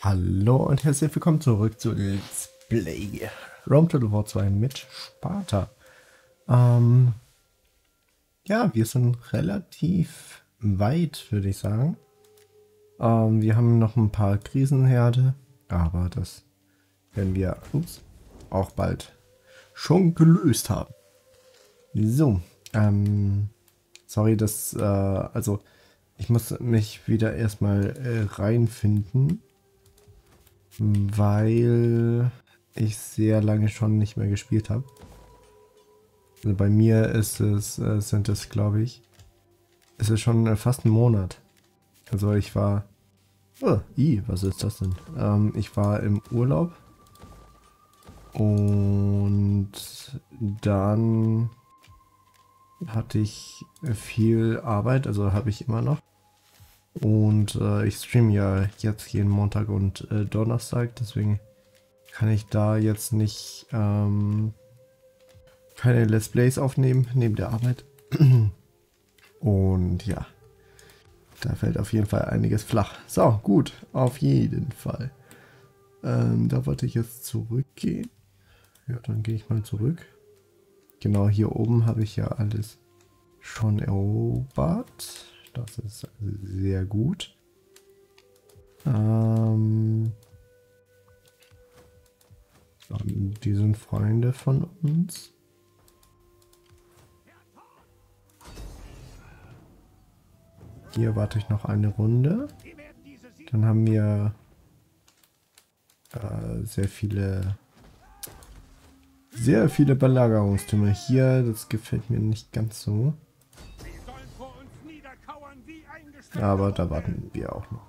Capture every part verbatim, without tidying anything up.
Hallo und herzlich willkommen zurück zu Let's Play Rome Total War zwei mit Sparta. Ähm, ja, wir sind relativ weit, würde ich sagen. Ähm, wir haben noch ein paar Krisenherde, aber das werden wir ups, auch bald schon gelöst haben. So, ähm, sorry, dass, äh, also ich muss mich wieder erstmal äh, reinfinden. Weil ich sehr lange schon nicht mehr gespielt habe. Also bei mir ist es, äh, sind es, glaube ich, ist es schon äh, fast ein Monat. Also ich war, oh, i, was ist das denn? Ähm, ich war im Urlaub und dann hatte ich viel Arbeit, also habe ich immer noch. Und äh, ich streame ja jetzt jeden Montag und äh, Donnerstag, deswegen kann ich da jetzt nicht ähm, keine Let's Plays aufnehmen neben der Arbeit. Und ja, da fällt auf jeden Fall einiges flach. So, gut, auf jeden Fall. Ähm, da wollte ich jetzt zurückgehen. Ja, dann gehe ich mal zurück. Genau, hier oben habe ich ja alles schon erobert. Das ist sehr gut. Ähm, so, die sind Freunde von uns. Hier warte ich noch eine Runde. Dann haben wir äh, sehr viele sehr viele Belagerungstürme hier. Das gefällt mir nicht ganz so. Aber da warten wir auch noch.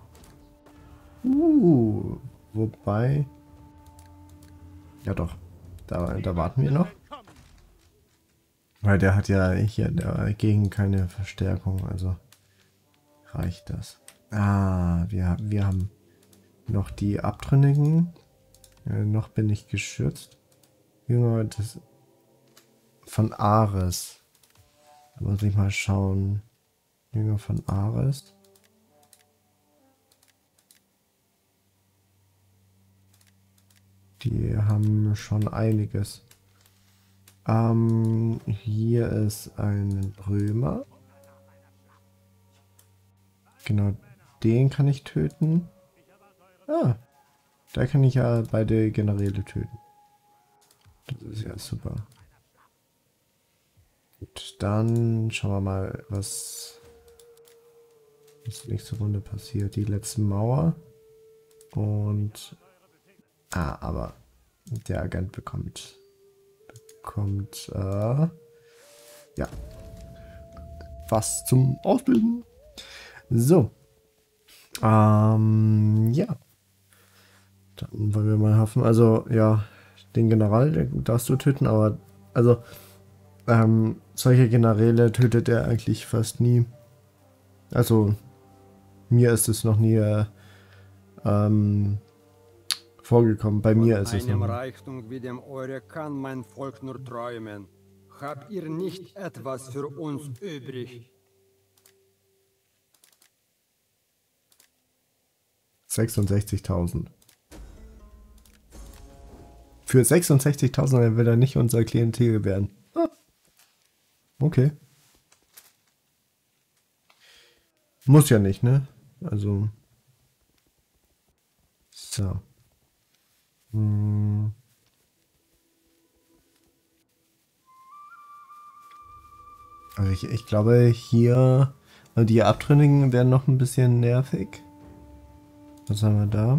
Uh, wobei... Ja doch, da, da warten wir noch. Weil der hat ja hier dagegen keine Verstärkung, also reicht das. Ah, wir, wir haben noch die Abtrünnigen. Ja, noch bin ich geschützt. Jünger des von Ares. Da muss ich mal schauen. Jünger von Ares. Die haben schon einiges. Ähm, hier ist ein Römer. Genau, den kann ich töten. Ah, da kann ich ja beide Generäle töten. Das ist ja super. Gut, dann schauen wir mal, was ist nächste Runde passiert. Die letzte Mauer. Und... Ah, aber der Agent bekommt... bekommt, äh... ja. Was zum Ausbilden. So. Ähm, ja. Dann wollen wir mal hoffen. Also, ja, den General, den darfst du töten, aber... Also, ähm, solche Generäle tötet er eigentlich fast nie. Also, mir ist es noch nie äh, ähm, vorgekommen. Bei mir ist es noch Von einem nie. Reichtum wie dem eure kann mein Volk nur träumen. Habt ihr nicht etwas für uns übrig? sechsundsechzigtausend. Für sechsundsechzigtausend will er nicht unser Klientel werden. Ah, okay. Muss ja nicht, ne? Also. So. Hm. Also ich, ich glaube hier, also die Abtrünnigen werden noch ein bisschen nervig. Was haben wir da?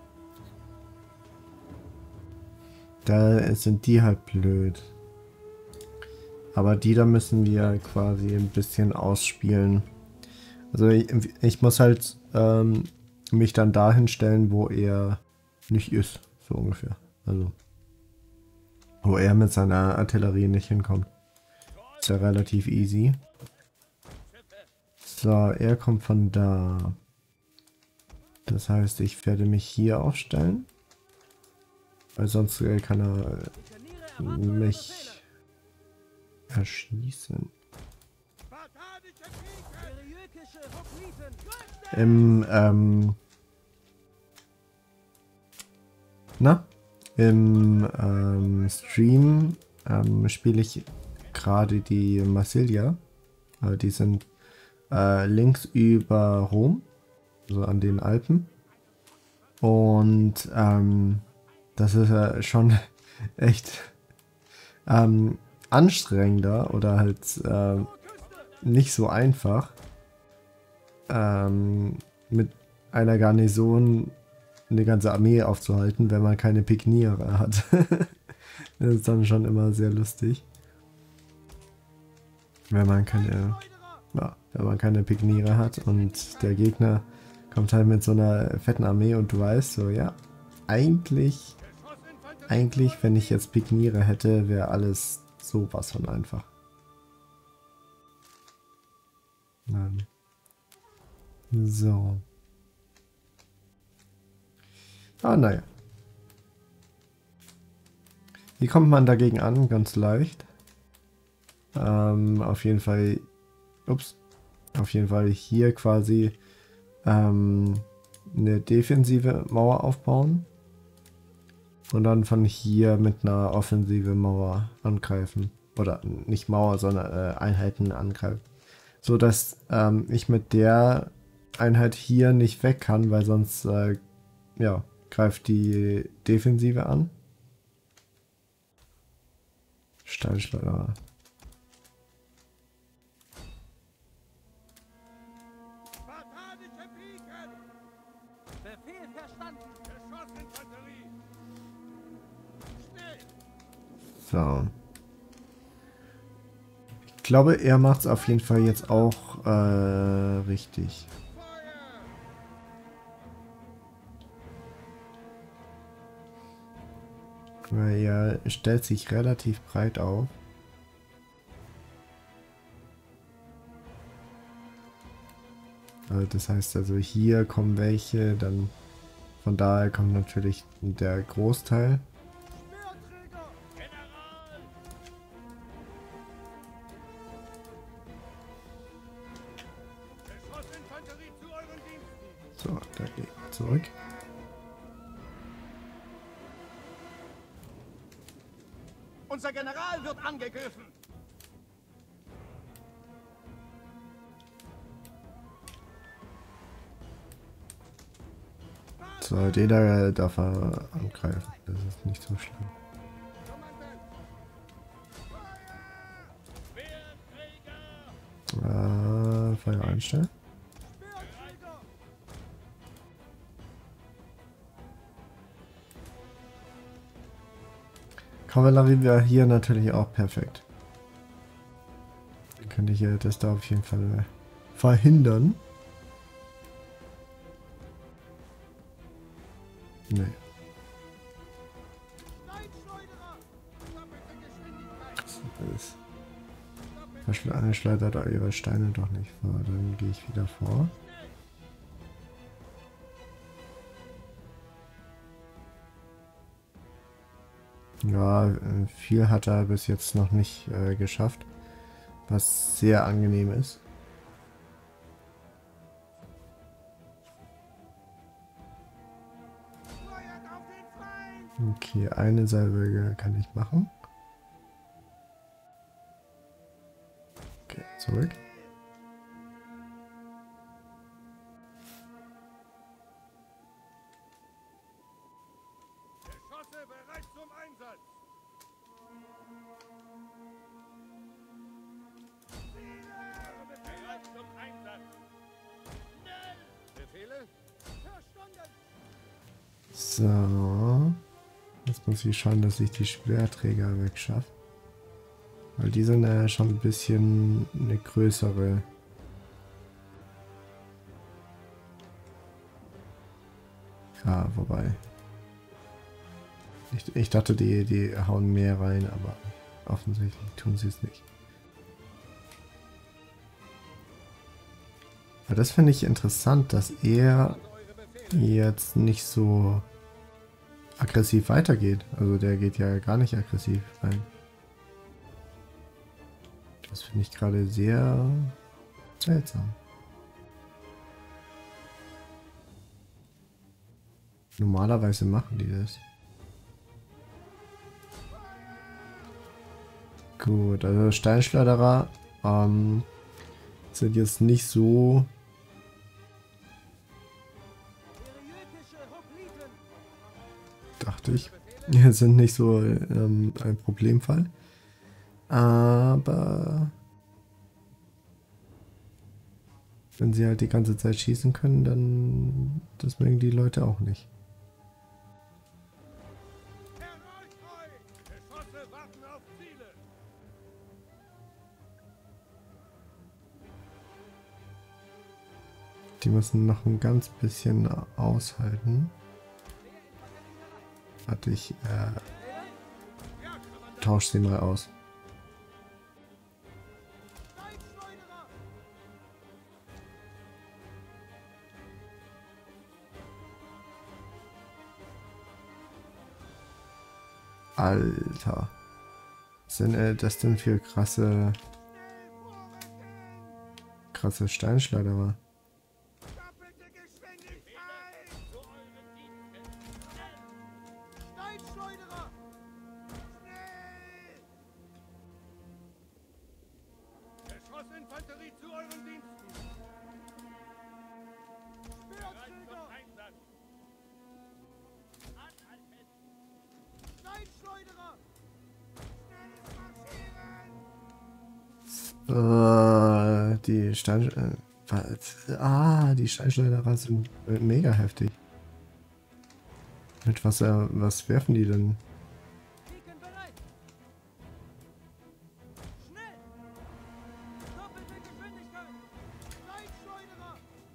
Da sind die halt blöd. Aber die da müssen wir quasi ein bisschen ausspielen. Also ich, ich muss halt ähm, mich dann dahin stellen, wo er nicht ist. So ungefähr. Also. Wo er mit seiner Artillerie nicht hinkommt. Ist ja relativ easy. So, er kommt von da. Das heißt, ich werde mich hier aufstellen. Weil sonst kann er mich erschießen. Im, ähm... Na, im ähm, Stream ähm, spiele ich gerade die Marsilia. Äh, die sind äh, links über Rom, so an den Alpen. Und ähm, das ist äh, schon echt ähm, anstrengender oder halt äh, nicht so einfach, ähm, mit einer Garnison eine ganze Armee aufzuhalten, wenn man keine Pikniere hat. Das ist dann schon immer sehr lustig. Wenn man keine, ja, wenn man keine Pikniere hat und der Gegner kommt halt mit so einer fetten Armee und du weißt so, ja, eigentlich, eigentlich, wenn ich jetzt Pikniere hätte, wäre alles sowas von einfach. Nein. So. Ah, naja. Wie kommt man dagegen an? Ganz leicht. Ähm, auf jeden Fall, ups, auf jeden Fall hier quasi ähm, eine defensive Mauer aufbauen und dann von hier mit einer offensive Mauer angreifen. Oder nicht Mauer, sondern äh, Einheiten angreifen. So dass ähm, ich mit der Einheit hier nicht weg kann, weil sonst äh, ja, greift die Defensive an. Steinschleuder. So. Ich glaube, er macht es auf jeden Fall jetzt auch äh, richtig. Weil er stellt sich relativ breit auf. Also das heißt also, hier kommen welche, dann von daher kommt natürlich der Großteil. So, da geht er zurück. Unser General wird angegriffen. So, den da darf er angreifen. Das ist nicht so schlimm. Äh, Feuer einstellen. Kavallerie wäre hier natürlich auch perfekt. Dann könnte ich ja das da auf jeden Fall verhindern. Nee. Das schleudert eure Steine doch nicht vor. Dann gehe ich wieder vor. Ja, viel hat er bis jetzt noch nicht äh, geschafft, was sehr angenehm ist. Okay, eine Salve kann ich machen. Okay, zurück. Geschosse bereit zum Einsatz. Bereit zum Einsatz. Schnell! Befehle? Verstanden! So. Jetzt muss ich schauen, dass ich die Schwerträger wegschaffe. Weil die sind ja schon ein bisschen eine größere. Ja, wobei. Ich, ich dachte, die, die hauen mehr rein, aber offensichtlich tun sie es nicht. Aber das finde ich interessant, dass er jetzt nicht so aggressiv weitergeht. Also der geht ja gar nicht aggressiv rein. Das finde ich gerade sehr seltsam. Normalerweise machen die das. Gut, also Steinschleuderer ähm, sind jetzt nicht so... Dachte ich. Sind nicht so ähm, ein Problemfall. Aber... Wenn sie halt die ganze Zeit schießen können, dann... Das mögen die Leute auch nicht. Geschosse, Waffen auf Ziele! Die müssen noch ein ganz bisschen aushalten. Warte, ich äh, tausche sie mal aus. Alter. Was sind äh, das denn für krasse krasse Steinschleuderer? Doppelte Geschwindigkeit! Zu euren Diensten! Steinschleuderer! Schnell! Geschossinfanterie zu euren Diensten! Bereit zum Einsatz! Anhalten! Steinschleuderer! Schnelles Marschieren! Äh, die Stein... Äh, was? Ah, die Steinschleuderer sind äh, mega heftig. Mit was, äh, was werfen die denn? Beacon bereit! Schnell! Doppelte Geschwindigkeit! Steinschleuderer!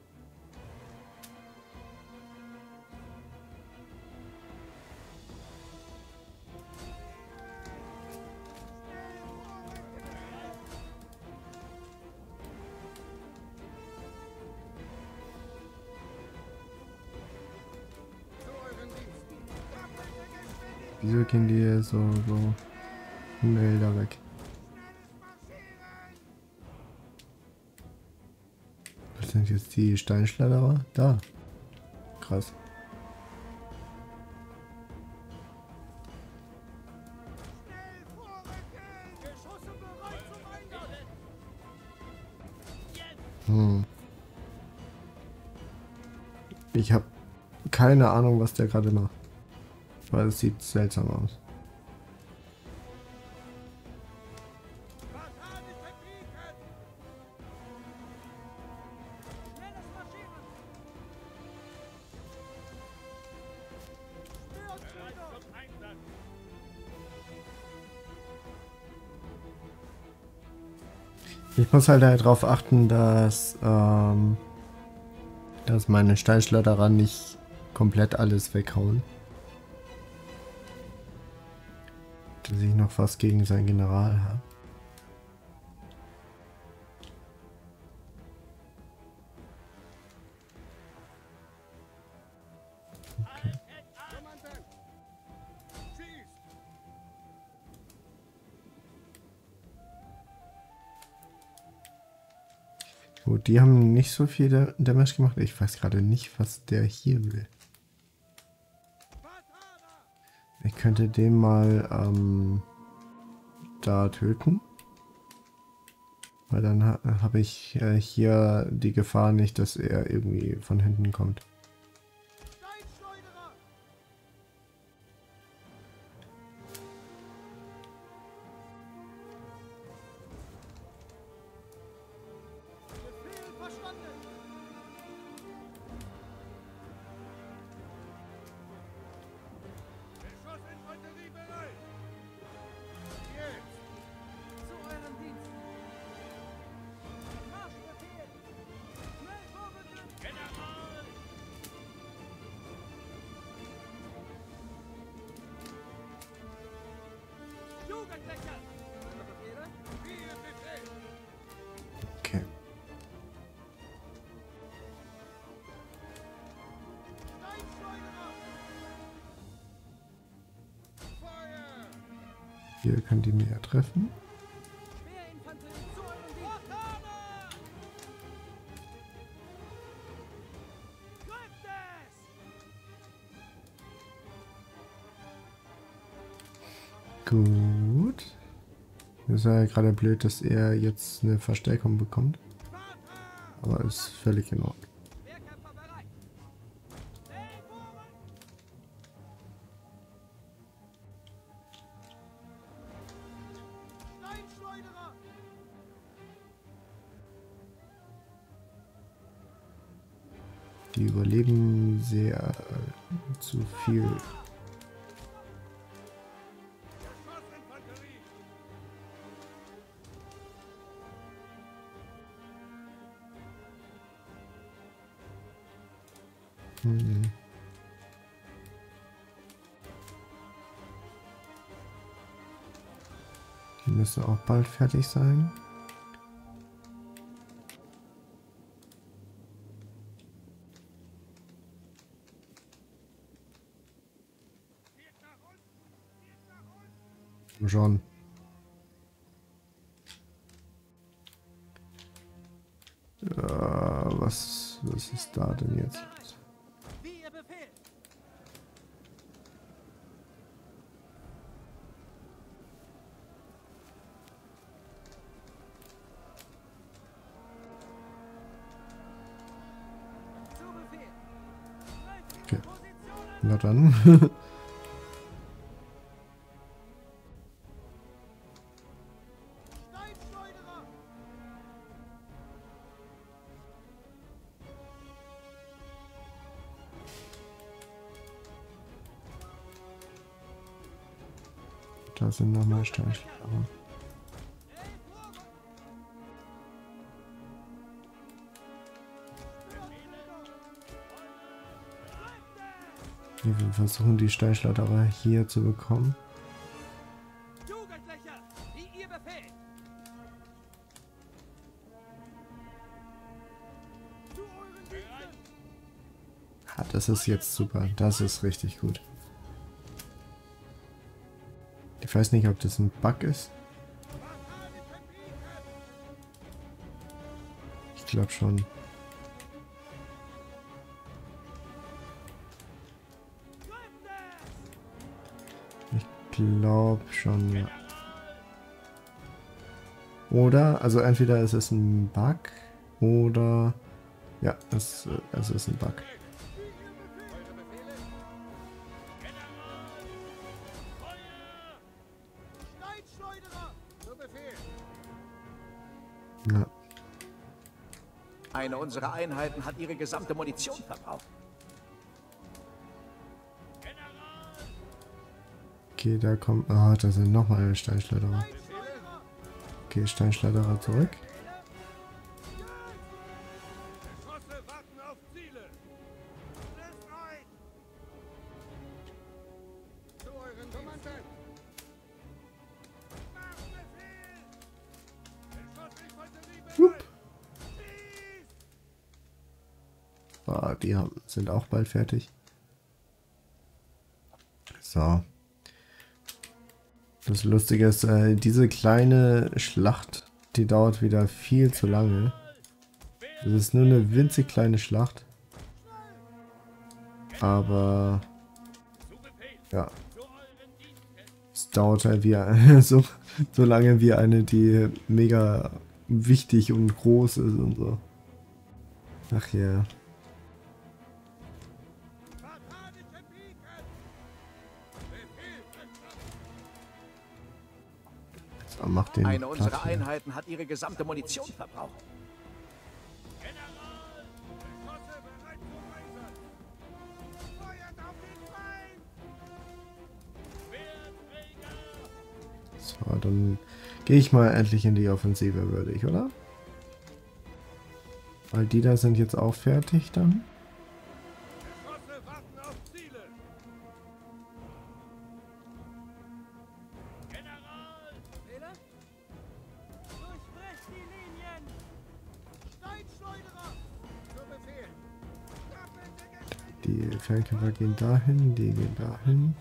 Zu euren Diensten! Doppelte Geschwindigkeit! Wieso gehen die so, so schnell da weg? Was sind jetzt die Steinschleuderer? Da. Krass. Schnell vorrücken! Geschosse bereit zum Einsatz! Hm. Ich habe keine Ahnung, was der gerade macht. Weil es sieht seltsam aus. Spartanische Beacon! Schnelles Marschieren! Bereit zum Einsatz! Ich muss halt darauf achten, dass, ähm, dass meine Steinschleuderer nicht komplett alles weghauen. Dass ich noch was gegen seinen General habe. Kommandant! Schießt! Gut, die haben nicht so viel Da- Damage gemacht. Ich weiß gerade nicht, was der hier will. Spartaner! Ich könnte den mal ähm, da töten. Weil dann ha habe ich äh, hier die Gefahr nicht, dass er irgendwie von hinten kommt. Steinschleuderer! Befehl verstanden! Geschossinfanterie bereit! Jetzt! Zu euren Diensten! Marschbefehl! Schnell vorrücken! General! Jugendlicher! Eure Befehle? Ihr Befehl! Okay. Steinschleuderer! Feuer! Hier können die mehr treffen. Schwerinfanterie zu euren Diensten! Trifft es! Gut. Das ist ja gerade blöd, dass er jetzt eine Verstärkung bekommt. Aber ist völlig in Ordnung. Wehrkämpfer bereit. Ellbogen. Steinschleuderer. Die überleben sehr äh, zu viel. Schossinfanterie. Hm. Die müssen auch bald fertig sein. Geht nach unten. Geht nach unten. Schon. Ja, was, was ist da denn jetzt? Wie ihr Befehl. Zu Befehl. Okay. Positionen. Na dann. Steinschleuderer. Da sind nochmal Steinschläger. Ellbogen. Wir versuchen die Steinschleuderer hier zu bekommen. Jugendlicher. Wie ihr Befehl. Zu euren Diensten. Ah, das ist jetzt super. Das ist richtig gut. Ich weiß nicht, ob das ein Bug ist. Ich glaube schon. Ich glaube schon, ja. Oder, also entweder ist es ein Bug oder... Ja, es, es ist ein Bug. Steinschleuderer. Zu Befehl. Ja. Eine unserer Einheiten hat ihre gesamte Munition verbraucht. Okay, da kommt... Ah, da sind nochmal Steinschleuderer. Steinschleuderer. Okay, Steinschleuderer zurück. Geschosse warten auf Ziele. Trifft ein. Zu euren Kommandant. Macht Befehl. Geschossinfanterie bereit. Schießt. Ah, die haben, sind auch bald fertig. So. Das Lustige ist, äh, diese kleine Schlacht, die dauert wieder viel zu lange. Das ist nur eine winzig kleine Schlacht. Aber ja, es dauert halt wie so, so lange wie eine, die mega wichtig und groß ist und so. Ach ja. Spartanische Piken. Befehl. So, mach den Eine unserer Platz hier. Einheiten hat ihre gesamte Munition verbraucht. General. Geschosse bereit zum Einsatz. Feuert auf den Feind. Schwerträger. So, dann gehe ich mal endlich in die Offensive, würde ich, oder? Weil die da sind jetzt auch fertig dann. Geschosse warten auf Ziele. General. Fehler? Durchbrecht die Linien. Steinschleuderer. Zu Befehl. Doppelte Geschwindigkeit. Die Fernkämpfer gehen dahin, die gehen dahin.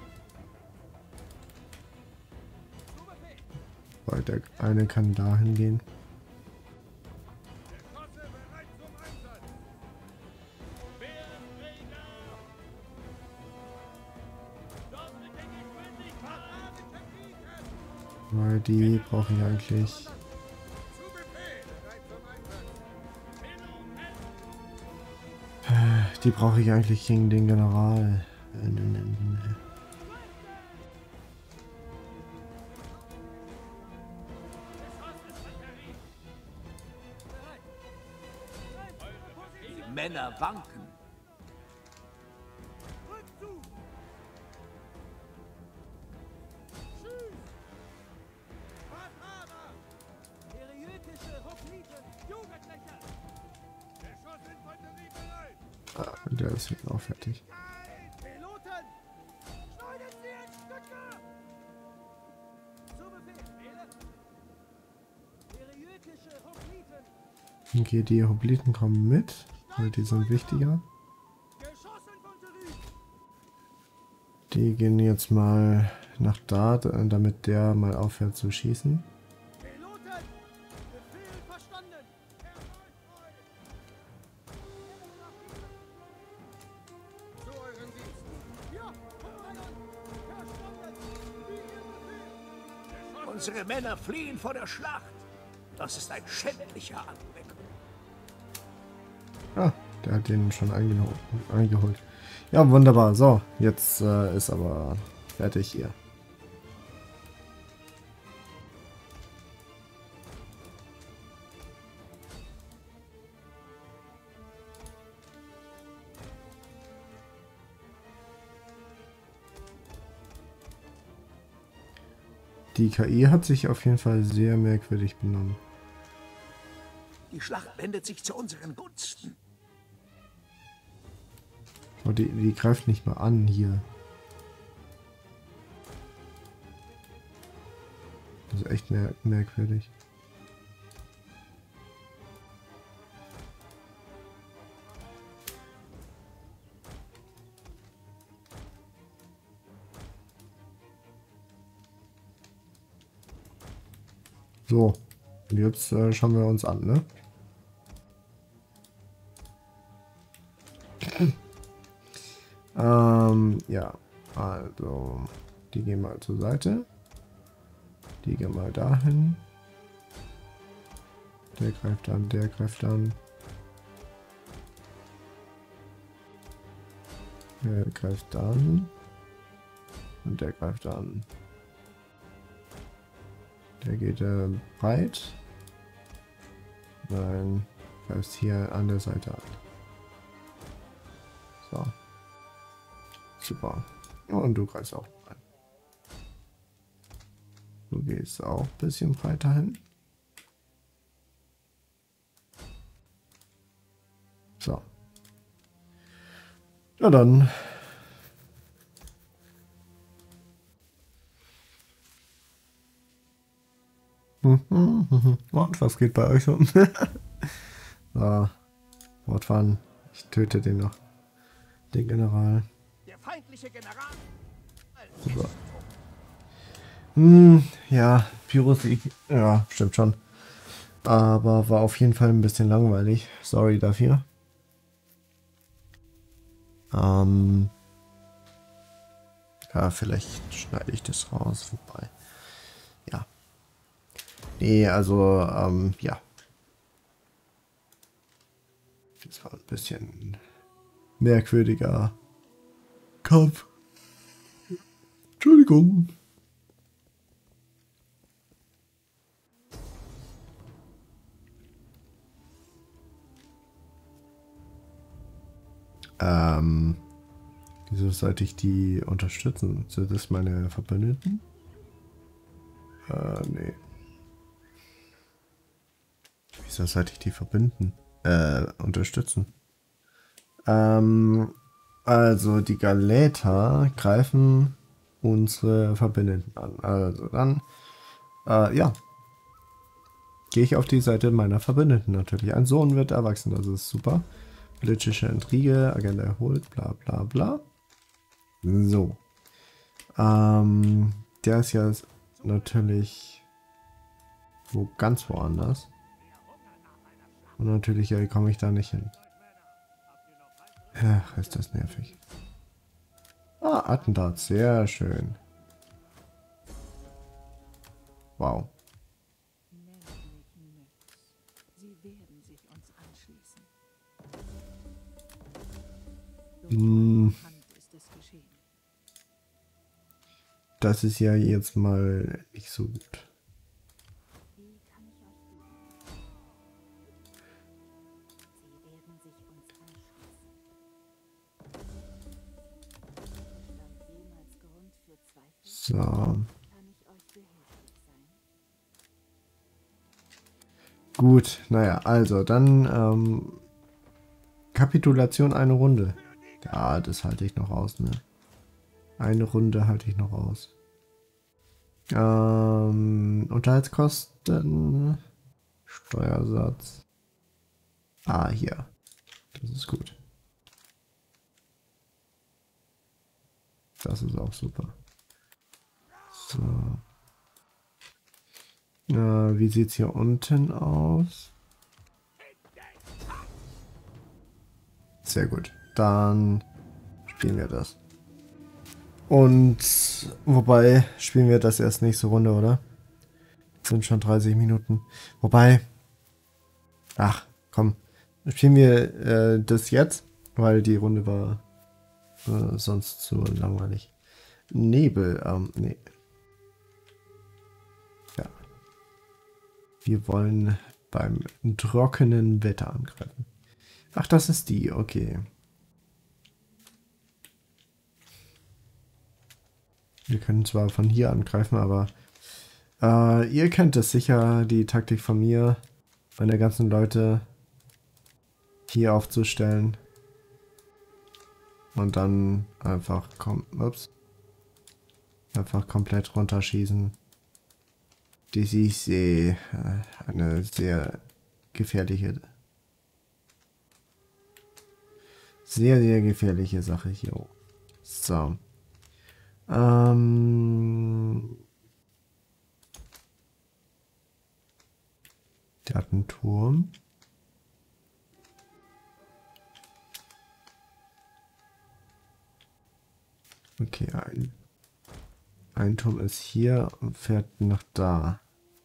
Zu Befehl. Weil der eine kann dahin gehen. Geschosse bereit zum Einsatz. Speerträger. Doppelte Geschwindigkeit. Spartanische Piken. Weil die brauche ich eigentlich. Zu Befehl! Bereit zum Einsatz! Die brauche ich eigentlich gegen den General. Äh, ne, ne, ne. Die Männer wanken. Rück zu! Tschüss! Vertreiber! Periötische Hopliten! Jugendliche! Geschossinfanterie bereit! Ah, der ist jetzt auch fertig. Piloten! Schneidet sie in Stücke! Zu Befehl! Wähle! Periötische Hopliten! Okay, die Hopliten kommen mit, weil die sind wichtiger. Geschossinfanterie! Die gehen jetzt mal nach da, damit der mal aufhört zu schießen. Piloten! Befehl verstanden! Zu euren Diensten! Ja, Kommandant! Verstanden! Wie Ihr Befehl! Unsere Männer fliehen vor der Schlacht. Das ist ein schändlicher Anblick. Ah, der hat den schon eingeholt. eingeholt. Ja, wunderbar. So, jetzt äh, ist aber fertig hier. Die K I hat sich auf jeden Fall sehr merkwürdig benommen. Die Schlacht wendet sich zu unseren Gunsten. Oh, die, die greift nicht mal an hier. Das ist echt mer merkwürdig. So, jetzt äh, schauen wir uns an, ne? ähm, ja, also, die gehen mal zur Seite. Die gehen mal dahin. Der greift an, der greift an. Der greift an. Und der greift an. Der geht äh, breit. Nein, greift hier an der Seite an. So. Super. Und du greifst auch an. Du gehst auch ein bisschen breiter hin. So. Ja dann. Und was geht bei euch um? So. Fortfahren. Ich töte den noch. Den General. Der feindliche General. Super. Hm, ja, Pyrosieg. Ja, stimmt schon. Aber war auf jeden Fall ein bisschen langweilig. Sorry dafür. Ähm. Ja, vielleicht schneide ich das raus. Wobei. Ja. Nee, also, ähm, ja. Das war ein bisschen merkwürdiger Kampf. Entschuldigung. Ähm, wieso sollte ich die unterstützen? Sind das meine Verbündeten? Äh, nee. Wieso sollte ich die verbinden? Äh, unterstützen? Ähm, also die Galeter greifen unsere Verbündeten an. Also dann, äh, ja. Gehe ich auf die Seite meiner Verbündeten natürlich. Ein Sohn wird erwachsen, das ist super. Politische Intrige, Agenda erholt, bla bla bla. So. Ähm, der ist ja natürlich wo ganz woanders. Und natürlich äh, komme ich da nicht hin. Ach, ist das nervig. Ah, Attentat, sehr schön. Wow. Sie werden sich uns anschließen. Hm, Hand ist es geschehen. das ist ja jetzt mal nicht so gut. Wie kann ich euch dienen? Sie werden sich uns anschließen. Bestand jemals Grund für Zweifel? So. Kann ich euch behilflich sein? Gut, naja, also dann ähm, Kapitulation eine Runde. Ja, das halte ich noch aus, ne? Eine Runde halte ich noch aus. Ähm, Unterhaltskosten, Steuersatz. Ah, hier. Das ist gut. Das ist auch super. So. Äh, wie sieht's hier unten aus? Sehr gut. Dann spielen wir das. Und wobei, spielen wir das erst nächste Runde, oder? Das sind schon dreißig Minuten. Wobei, ach, komm. Spielen wir äh, das jetzt, weil die Runde war äh, sonst zu langweilig. Nebel, ähm, nee. Ja. Wir wollen beim trockenen Wetter angreifen. Ach, das ist die, okay. Wir können zwar von hier angreifen, aber äh, ihr kennt es sicher, die Taktik von mir, meine ganzen Leute hier aufzustellen und dann einfach, kom ups, einfach komplett runterschießen. Das ist äh, eine sehr gefährliche, sehr, sehr gefährliche Sache hier. So. Ähm, der hat einen Turm. Okay, ein, ein Turm ist hier und fährt nach da.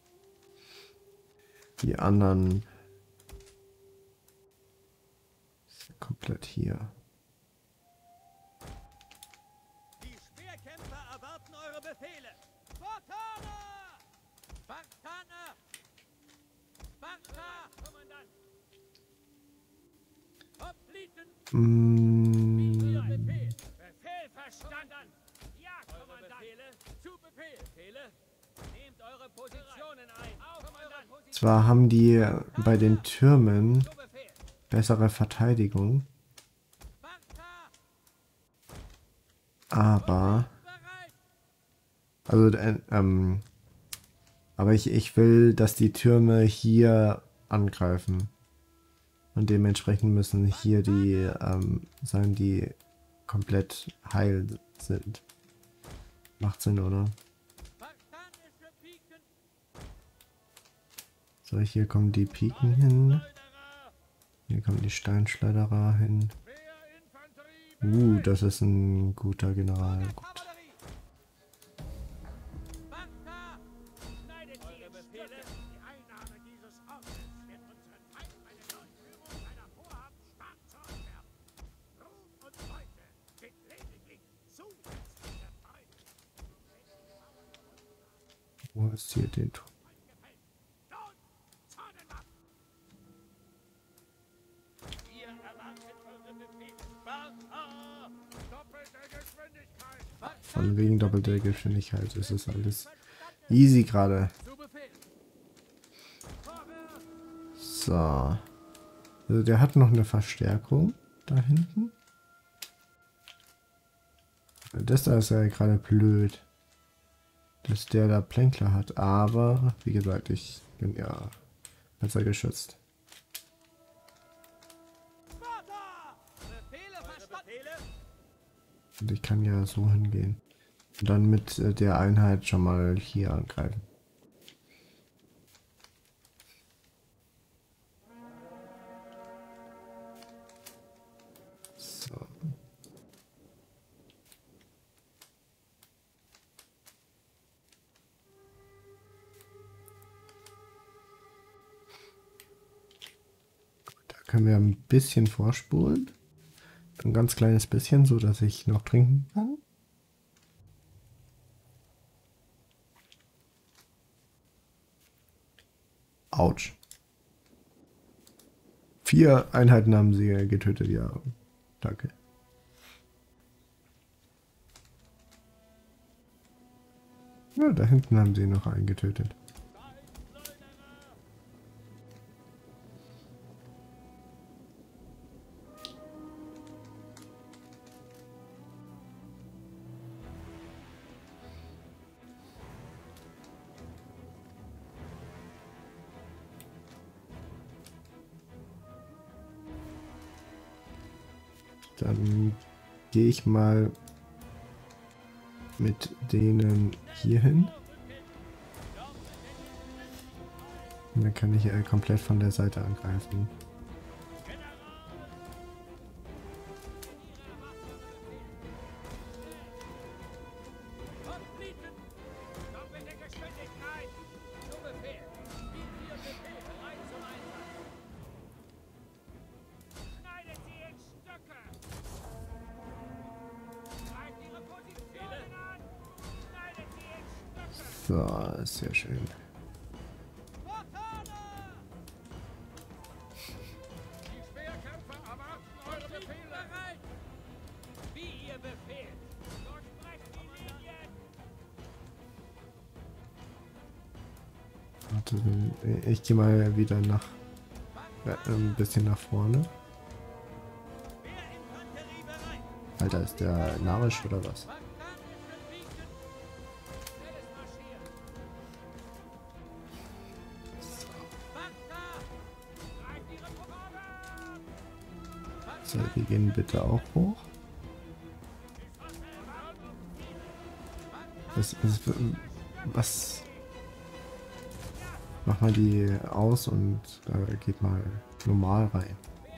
Die anderen sind komplett hier. Die Speerkämpfer erwarten eure Befehle. Spartaner! Spartaner! Sparta! Kommandant! Hopliten! Mm, Befehl! Befehl verstanden! Ja, Kommandant! Befehle! Zu Befehl! Befehle! Nehmt eure Positionen ein! Auf Kommandant! zwar haben die bei den Türmen Zu Befehl! bessere Verteidigung, Sparta! aber Bereit! also äh, ähm, aber ich, ich will, dass die Türme hier angreifen. Und dementsprechend müssen hier die ähm, sein, die komplett heil sind. Macht Sinn, oder? Spartanische Piken! So, hier kommen die Piken hin. Schleuderer! Hier kommen die Steinschleuderer hin. Speerinfanterie! Uh, das ist ein guter General. Gut. Kavallerie! Sparta! Schneidet eure Befehle! Die Einnahme dieses Ortes wird unseren Feind bei der Durchführung seiner Vorhaben stark zurückwerfen. Ruhm und Beute sind lediglich zusätzliche Freude. Wo ist hier den Turm? Nun, Zornenwaffen! Ihr erwartet eure Befehle. Sparta! Doppelte Geschwindigkeit! Von wegen doppelter Geschwindigkeit ist es alles easy gerade. Zu Befehl! So. Also der hat noch eine Verstärkung da hinten. Das da ist ja gerade blöd, dass der da Plänkler hat. Aber, wie gesagt, ich bin ja besser geschützt. Sparta! Befehle verstanden! Und ich kann ja so hingehen. Und dann mit äh, der Einheit schon mal hier angreifen. So. können wir ein bisschen vorspulen. Ein ganz kleines bisschen, so dass ich noch trinken kann. Autsch. Vier Einheiten haben sie getötet, ja. Danke. Ja, da hinten haben sie noch einen getötet. Dann gehe ich mal mit denen hier hin. Und dann kann ich äh, komplett von der Seite angreifen. So, sehr schön. Warte, ich gehe mal wieder nach äh, ein bisschen nach vorne. Alter, ist der narrisch oder was? So, die gehen bitte auch hoch. Was, was, was? Mach mal die aus und äh, geht mal normal rein.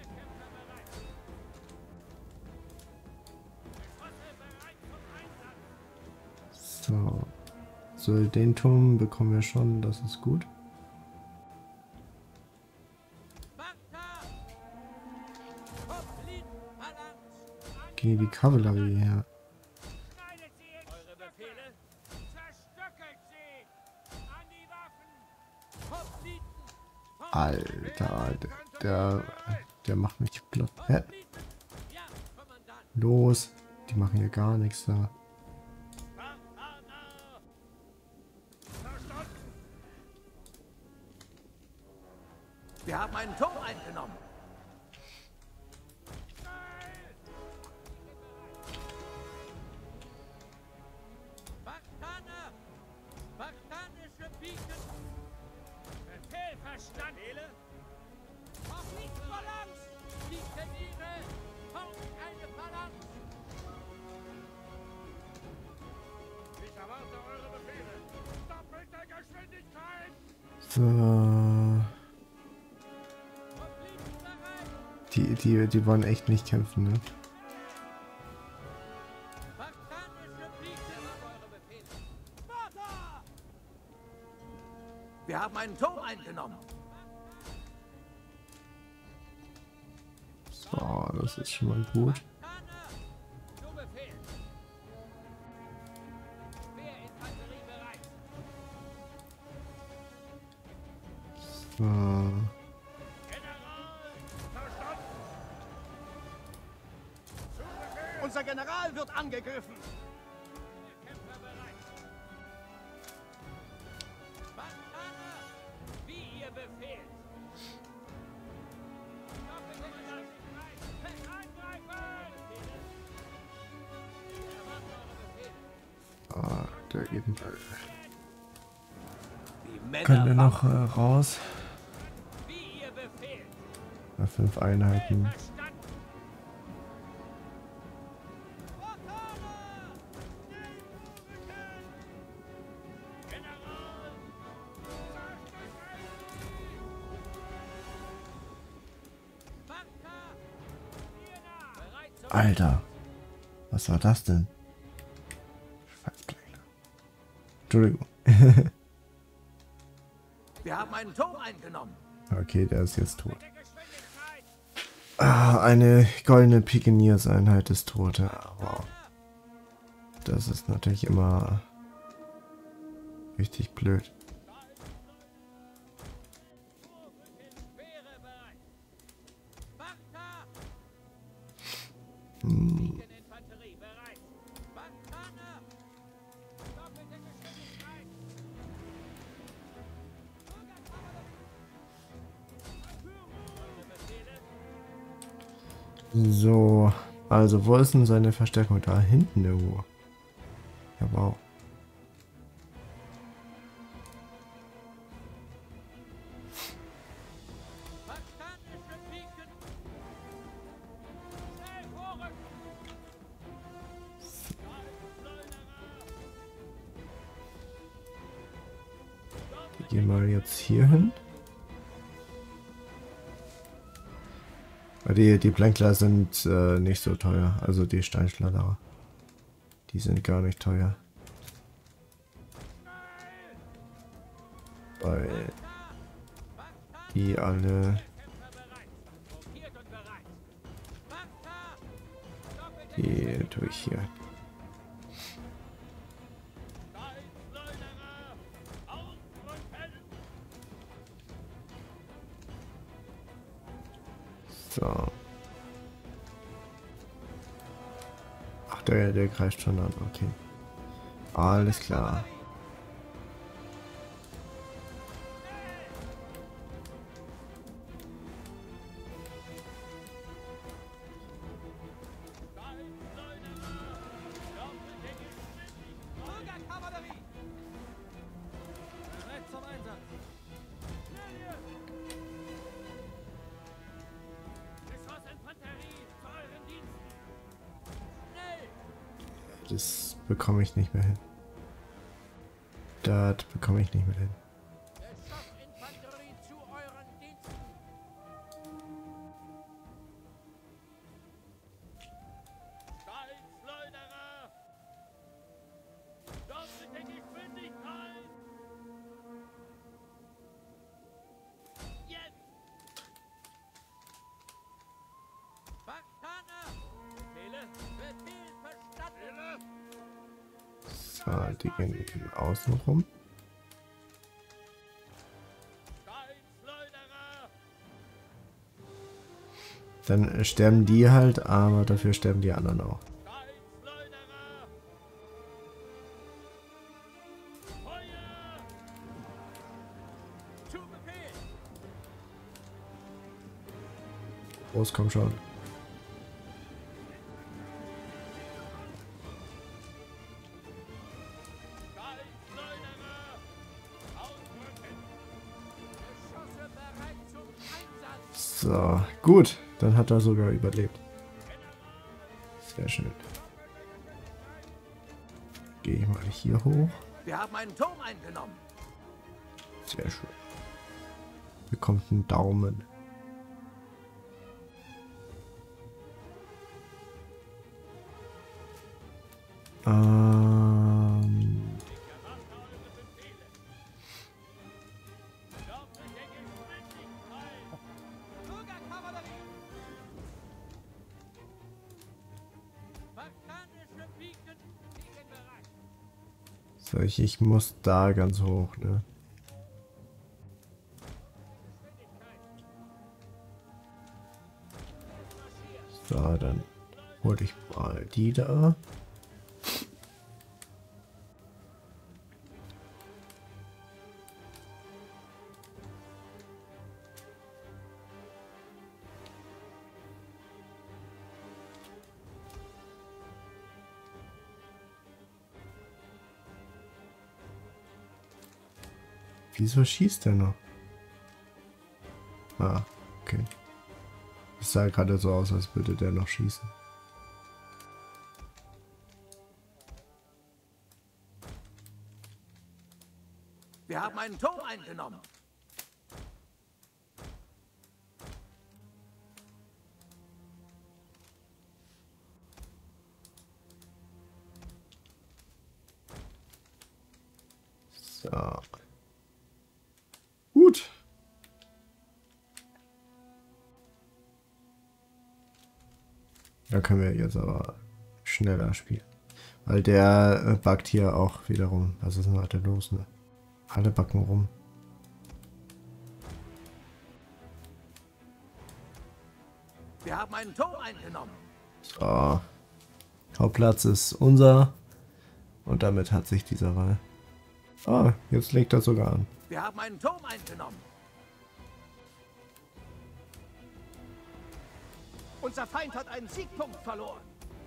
So. So, den Turm bekommen wir schon, das ist gut. Gegen die Kavallerie her. Alter, der, der, der macht mich platt. Hä? Los, die machen hier gar nichts da. Wir haben einen Turm eingenommen. So. Die, die, die wollen echt nicht kämpfen, ne? Wir haben einen Turm eingenommen. So, das ist schon mal gut. So. Unser General wird angegriffen. Wie ihr befehlt. Ah, der geht mal. Können wir noch äh, raus? Wie ihr befehlt. Na, fünf Einheiten. Alter, was war das denn? Entschuldigung. Wir haben einen Turm eingenommen. Okay, der ist jetzt tot. Ah, eine goldene Pikenierseinheit ist tot. Ja, wow. Das ist natürlich immer richtig blöd. Hm. So, also wo ist denn seine Verstärkung? Da hinten irgendwo. Ja, wow. Wir gehen mal jetzt hier hin. Die, die Plänkler sind äh, nicht so teuer, also die Steinschleuderer. Die sind gar nicht teuer. Weil die alle... Die tue ich hier. So. Ach, der, der greift schon an, okay. Alles klar. Das bekomme ich nicht mehr hin. Das bekomme ich nicht mehr hin. So, die gehen außen rum. Dann sterben die halt, aber dafür sterben die anderen auch. Los, komm schon. So, gut. Dann hat er sogar überlebt. Sehr schön. Gehe ich mal hier hoch. Wir haben einen Turm eingenommen. Sehr schön. Bekommt einen Daumen. Ähm... So, ich, ich muss da ganz hoch, ne? So, dann hol ich mal die da. Wieso schießt der noch? Ah, okay. Es sah gerade so aus, als würde der noch schießen. Wir haben einen Turm eingenommen. So. Gut. Da können wir jetzt aber schneller spielen. Weil der äh, backt hier auch wiederum. Was ist denn heute los, ne? Alle backen rum. Wir haben einen Turm eingenommen. So. Hauptplatz ist unser. Und damit hat sich dieser Wahl. Ah, jetzt legt er sogar an. Wir haben einen Turm eingenommen. Unser Feind hat einen Siegpunkt verloren.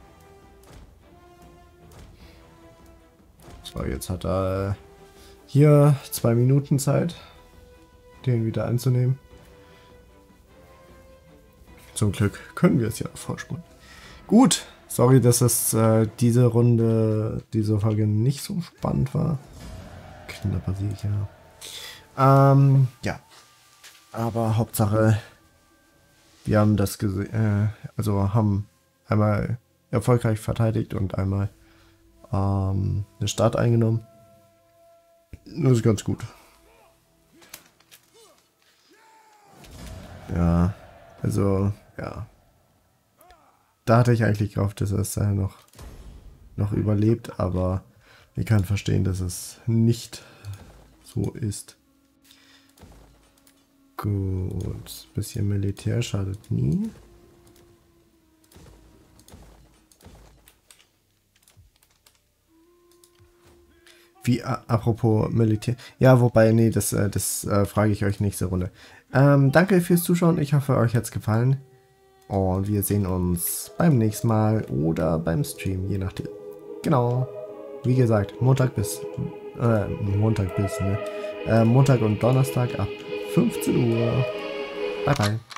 So, jetzt hat er hier zwei Minuten Zeit, den wieder einzunehmen. Zum Glück können wir es ja vorspulen. Gut, sorry, dass es äh, diese Runde, diese Folge nicht so spannend war. Knapper Sieg, ja. Ähm, ja. Aber Hauptsache, wir haben das gesehen, äh, also haben einmal erfolgreich verteidigt und einmal ähm, eine Stadt eingenommen. Das ist ganz gut. Ja, also, ja. Da hatte ich eigentlich gehofft, dass es äh, noch, noch überlebt, aber ich kann verstehen, dass es nicht so ist. Gut, bisschen Militär schadet nie. Wie, apropos Militär. Ja, wobei, nee, das, äh, das äh, frage ich euch nächste Runde. Ähm, danke fürs Zuschauen. Ich hoffe, euch hat es gefallen. Und wir sehen uns beim nächsten Mal oder beim Stream, je nachdem. Genau. Wie gesagt, Montag bis, äh, Montag bis, ne? Äh, Montag und Donnerstag ab fünfzehn Uhr. Bye, bye.